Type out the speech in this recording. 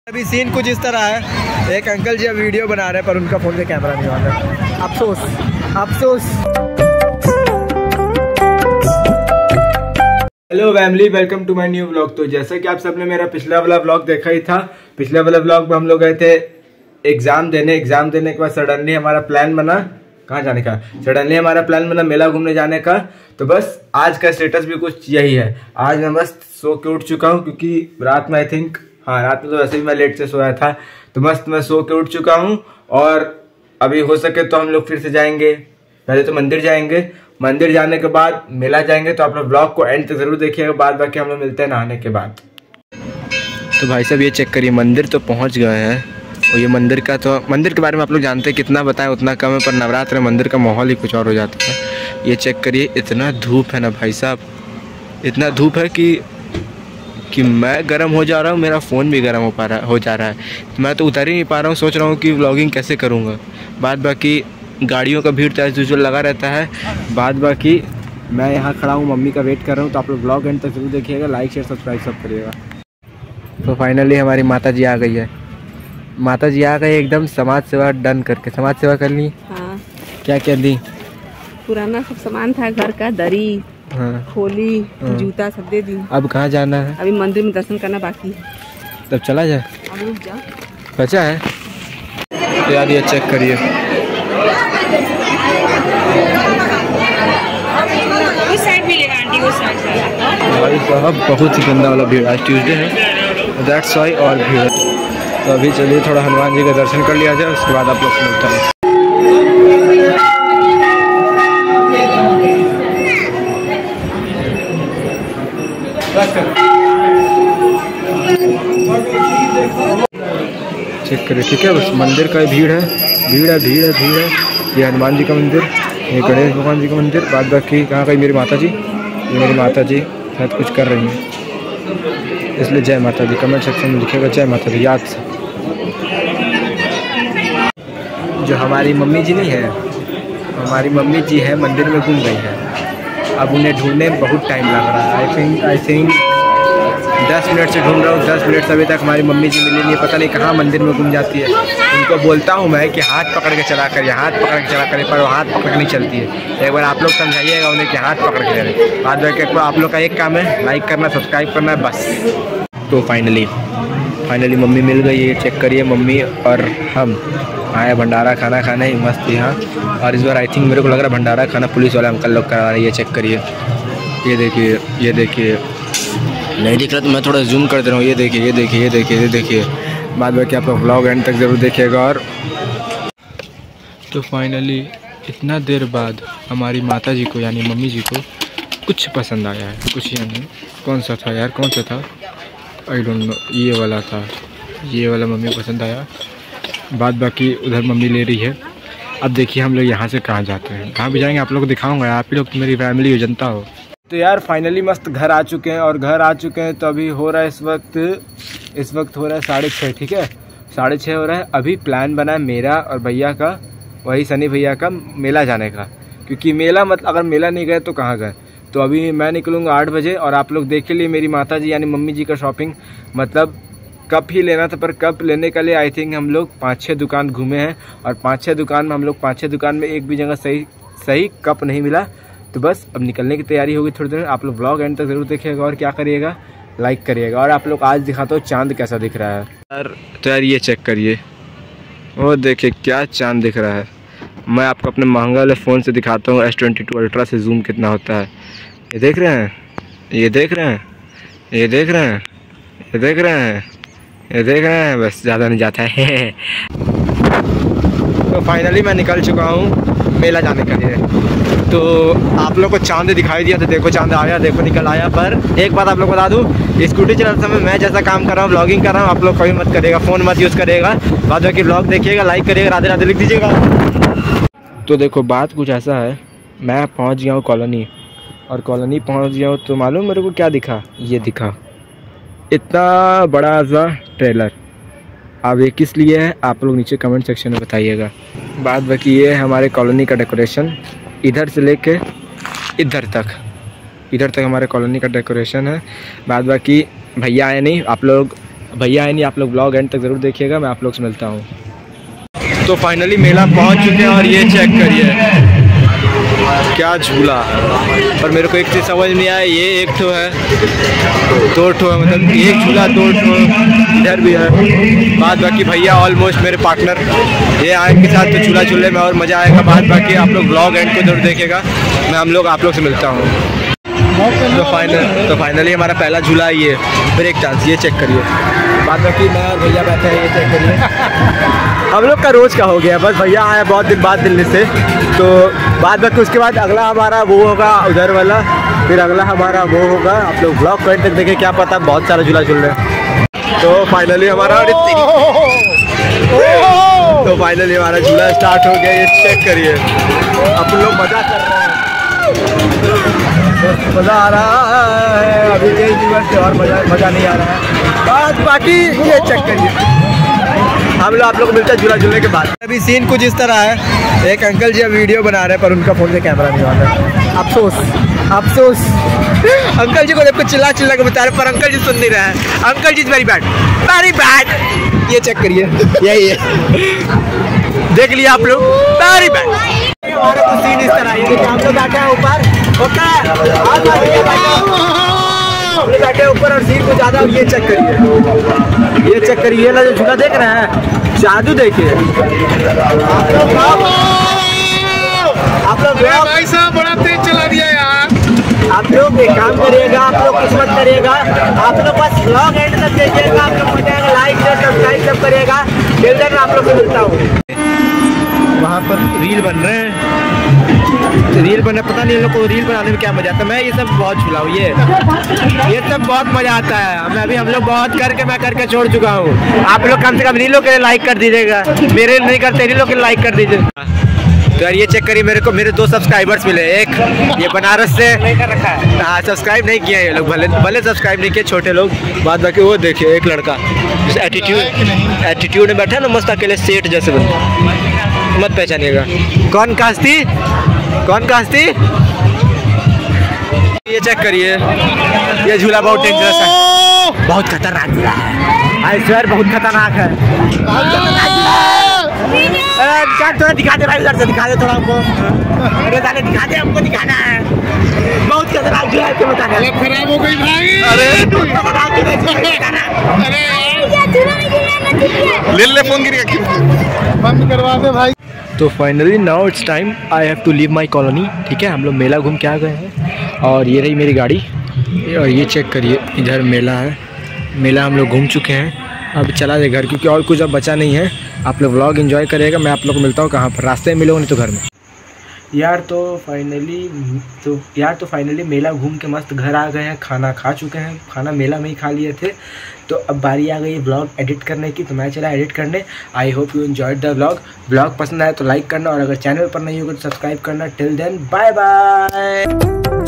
अभी सीन कुछ इस तरह है, एक अंकल जी अब वीडियो बना रहे हैं पर उनका फ़ोन में कैमरा नहीं ऑन है। अफसोस अफसोस। Hello family, welcome to my new vlog. तो जैसे कि आप सबने मेरा पिछला वाला व्लॉग देखा ही था, पिछले वाला व्लॉग में हम लोग गए थे एग्जाम देने के बाद सडनली हमारा प्लान बना कहाँ जाने का। सडनली हमारा प्लान बना मेला घूमने जाने का। तो बस आज का स्टेटस भी कुछ यही है। आज मैं मस्त सो के उठ चुका हूँ क्योंकि रात में रात में तो वैसे भी मैं लेट से सोया था। तो मस्त मैं सो के उठ चुका हूँ और अभी हो सके तो हम लोग फिर से जाएंगे। पहले तो मंदिर जाएंगे, मंदिर जाने के बाद मेला जाएंगे। तो आप लोग ब्लॉग को एंड तक जरूर देखिएगा। बाद बाकी हम लोग मिलते हैं नहाने के बाद। तो भाई साहब ये चेक करिए, मंदिर तो पहुँच गए हैं। और ये मंदिर के बारे में आप लोग जानते हैं, कितना बताएं उतना कम है। पर नवरात्र में मंदिर का माहौल ही कुछ और हो जाता है। ये चेक करिए, इतना धूप है ना भाई साहब, इतना धूप है कि मैं गर्म हो जा रहा हूँ, मेरा फ़ोन भी गर्म हो जा रहा है। मैं तो उतर ही नहीं पा रहा हूँ, सोच रहा हूँ कि व्लॉगिंग कैसे करूँगा। बाद बाकी गाड़ियों का भीड़ चाहे जो लगा रहता है। बाद बाकी मैं यहाँ खड़ा हूँ, मम्मी का वेट कर रहा हूँ। तो आप लोग ब्लॉग एंड तक जरूर देखिएगा, लाइक शेयर सब्सक्राइब सब करिएगा। तो फाइनली हमारी माता जी आ गई है। माता जी आ गई एकदम समाज सेवा डन करके। समाज सेवा कर ली। हाँ। क्या क्या दी? पुराना सब सामान था घर का, दरी, हाँ, खोली, हाँ, जूता सब दे दी। अब कहाँ जाना है? अभी मंदिर में दर्शन करना बाकी है। तब चला जाए। अब रुक जाओ, बचा है तो यार ये चेक करिए। उस साइड मिलेगा आंटी, उस साइड से। भाई साहब बहुत ही गंदा वाला भीड़, आज ट्यूसडे है, दैट्स वाई और भीड़ है। तो अभी चलिए थोड़ा हनुमान जी का दर्शन कर लिया जाए, उसके बाद आप लोग से मिलते हैं। चेक करिए, ठीक है। बस मंदिर का भीड़ है, भीड़ है, भीड़ है, भीड़ है। ये हनुमान जी का मंदिर, ये गणेश भगवान जी का मंदिर। बाद बाकी कहाँ गई मेरी माता जी? ये मेरी माता जी शायद कुछ कर रही हैं, इसलिए जय माता दी कमेंट सेक्शन में लिखेगा जय माता दी याद से। जो हमारी मम्मी जी नहीं है, हमारी मम्मी जी है मंदिर में घूम गई है। अब उन्हें ढूंढने में बहुत टाइम लग रहा है। आई थिंक 10 मिनट से ढूंढ रहा हूँ, 10 मिनट से अभी तक हमारी मम्मी जी मिली नहीं। पता नहीं कहाँ मंदिर में घूम जाती है। उनको बोलता हूँ मैं कि हाथ पकड़ के चला करिए, हाथ पकड़ के चला करिए, पर वो हाथ पकड़ के नहीं चलती है। एक बार आप लोग समझाइएगा उन्हें कि हाथ पकड़ के चले। बाद में आप लोग का एक काम है, लाइक करना, सब्सक्राइब करना है, बस। तो फाइनली मम्मी मिल गई। ये चेक करिए, मम्मी और हम आए भंडारा खाना खाने ही मस्त यहाँ। और इस बार आई थिंक मेरे को लग रहा है भंडारा खाना पुलिस वाले अंकल लोग करा रहे हैं। ये चेक करिए, ये देखिए, ये देखिए। नहीं दिख रहा तो मैं थोड़ा जूम कर दे रहा हूँ। ये देखिए, ये देखिए, ये देखिए, ये देखिए। बाद बाकी आप लोग ब्लॉग एंड तक ज़रूर देखिएगा। और तो फाइनली इतना देर बाद हमारी माता जी को यानी मम्मी जी को कुछ पसंद आया है। कुछ यानी कौन सा था यार, कौन सा था, आई डोंट नो। ये वाला था, ये वाला मम्मी को पसंद आया। बाद बाकी उधर मम्मी ले रही है। अब देखिए हम लोग यहाँ से कहाँ जाते हैं, कहाँ भी जाएंगे आप लोग को दिखाऊंगा। आप ही लोग तो मेरी फैमिली हो, जनता हो। तो यार फाइनली मस्त घर आ चुके हैं। और घर आ चुके हैं तो अभी हो रहा है इस वक्त हो रहा है 6:30, ठीक है, 6:30 हो रहा है। अभी प्लान बना है मेरा और भैया का, वही सनी भैया का, मेला जाने का। क्योंकि मेला मतलब अगर मेला नहीं गए तो कहाँ गए। तो अभी मैं निकलूँगा 8 बजे। और आप लोग देख लिए मेरी माता जी यानी मम्मी जी का शॉपिंग, मतलब कप ही लेना था। पर कप लेने के लिए आई थिंक हम लोग 5-6 दुकान घूमे हैं। और 5-6 दुकान में हम लोग 5-6 दुकान में एक भी जगह सही कप नहीं मिला। तो बस अब निकलने की तैयारी होगी थोड़ी देर। आप लोग ब्लॉग एंड तक जरूर देखिएगा। और क्या करिएगा, लाइक करिएगा। और आप लोग आज दिखाता हूँ चांद कैसा दिख रहा है यार। तो यार ये चेक करिए, वो देखिए क्या चांद दिख रहा है। मैं आपको अपने महंगा वाले फ़ोन से दिखाता हूँ, S22 अल्ट्रा से जूम कितना होता है। ये देख रहे हैं, ये देख रहे हैं, ये देख रहे हैं, ये देख रहे हैं, ये देख रहे हैं। बस ज़्यादा नहीं जाता है। तो फाइनली मैं निकल चुका हूँ मेला जाने के लिए। तो आप लोग को चांद दिखाई दिया, तो देखो चांद आया, देखो निकल आया। पर एक बात आप लोग बता दूँ, स्कूटी चलाते समय मैं जैसा काम कर रहा हूँ, व्लॉगिंग कर रहा हूँ, आप लोग कभी मत करिएगा, फ़ोन मत यूज़ करिएगा। बाद में कि व्लॉग देखिएगा, लाइक करिएगा, राधे राधे लिख दीजिएगा। तो देखो बात कुछ ऐसा है, मैं पहुँच गया हूँ कॉलोनी। और कॉलोनी पहुँच गया हूँ तो मालूम मेरे को क्या दिखा? ये दिखा इतना बड़ा सा ट्रेलर। अब ये किस लिए है आप लोग नीचे कमेंट सेक्शन में बताइएगा। बाद बाकी ये हमारे कॉलोनी का डेकोरेशन, इधर से लेके इधर तक हमारे कॉलोनी का डेकोरेशन है। बाद बाकी भैया आए नहीं, आप लोग भैया है नहीं, आप लोग ब्लॉग एंड तक ज़रूर देखिएगा। मैं आप लोग से मिलता हूँ। तो फाइनली मेला पहुँच चुके हैं और ये चेक करिए क्या झूला। और मेरे को एक चीज़ समझ नहीं आया, ये एक ठो है, दो ठो है, मतलब एक झूला दो ठो इधर भी है। बाद बाकी भैया ऑलमोस्ट मेरे पार्टनर ये आएंगे साथ तो झूला झूलने में और मज़ा आएगा। बाद बाकी आप लोग ब्लॉग एंड को जरूर देखेगा। मैं हम लोग आप लोग से मिलता हूँ। तो फाइनली हमारा पहला झूला ये ब्रेक डांस, ये चेक करिए। बाद बाकी मैं और भैया बैठे हैं, ये चेक करिए। हम लोग का रोज़ का हो गया, बस भैया आया बहुत दिन बाद दिल्ली से। तो बाद बाकी उसके बाद अगला हमारा वो होगा उधर वाला, फिर अगला हमारा वो होगा। आप लोग ब्लॉग करेंट तक देखें, क्या पता बहुत सारा झूला झूल रहे हैं। तो फाइनली हमारा झूला स्टार्ट हो गया, ये चेक करिए। आप लोग मज़ा कर रहे हैं, मज़ा आ रहा है। अभी कई दिवस से और मज़ा नहीं आ रहा है। बाद बाकी ये चेक करिए, हम लोग आप लोग को मिलते हैं झूला झूलने के बाद। अभी सीन कुछ इस तरह है, एक अंकल जी अब वीडियो बना रहे हैं पर उनका फ़ोन से कैमरा नहीं आ रहा है। अफसोस अंकल जी को देखो चिल्ला के बता रहे पर अंकल जी सुन नहीं रहे हैं। Uncle ji very bad. ये चेक करिए, यही है, देख लिया आप लोग, वेरी बैड। हमारा तो सीन इस तरह है, हम लोग बैठे हैं ऊपर, बैठे ऊपर और सीन को ज़्यादा। ये चेक करिए, ये ना जो झूला देख रहे हैं, जादू देखिए आप लोग। भाई साहब बड़ा तेज चला दिया यार। आप लोग एक काम करिएगा, आप लोग कुछ मत करिएगा, आप लोग बस ब्लॉग एंड तक देखिएगा। आप लोग मजा आएगा, लाइक शेयर सब्सक्राइब सब करिएगा। फिर मैं आप लोग से मिलता हूँ। वहाँ पर रील बन रहे हैं, रील बना, पता नहीं इन लोग को रील बनाने में क्या मजा आता है। मैं ये सब बहुत झूला हूँ, ये सब बहुत मजा आता है। मैं अभी हम लोग बहुत मैं करके छोड़ चुका हूँ। आप लोग कम से कम रीलों के लिए लाइक कर दीजिएगा, मेरे नहीं करते रीलों के लिए लाइक कर दीजिएगा। तो यार ये चेक करिए, मेरे 2 सब्सक्राइबर्स मिले। एक ये बनारस से हाँ सब्सक्राइब नहीं किया ये लोग, भले सब्सक्राइब नहीं किए छोटे लोग। बाद बाकी वो देखिए एक लड़का एटीट्यूड में बैठा है ना मस्त अकेले सेठ जैसे बंदा, मत पहचानिएगा। कौन कास्ती ये चेक करिए, ये झूला बहुत डेंजरस है, बहुत खतरनाक झूला है। आई स्वेयर बहुत खतरनाक है। थोड़ा दिखा दे भाई, उधर से दिखा दे थोड़ा हमको, दिखा दे, हमको दिखाना है। बहुत खतरनाक झूला है, बताना खराब हो गई भाई। अरे ले फोन गिर गया, बंद करवा दे भाई। तो finally now it's time I have to leave my colony. ठीक है, हम लोग मेला घूम के आ गए हैं और ये रही मेरी गाड़ी। और ये चेक करिए, इधर मेला है, मेला हम लोग घूम चुके हैं। अब चला जाए घर, क्योंकि और कुछ अब बचा नहीं है। आप लोग व्लॉग एंजॉय करिएगा। मैं आप लोग को मिलता हूँ कहाँ पर, रास्ते में मिलोगे नहीं तो घर में। यार तो फाइनली मेला घूम के मस्त घर आ गए हैं, खाना खा चुके हैं, खाना मेला में ही खा लिए थे। तो अब बारी आ गई ब्लॉग एडिट करने की, तो मैं चला एडिट करने। I hope you enjoyed the blog पसंद आया तो लाइक करना और अगर चैनल पर नहीं होगा तो सब्सक्राइब करना। Till then bye bye.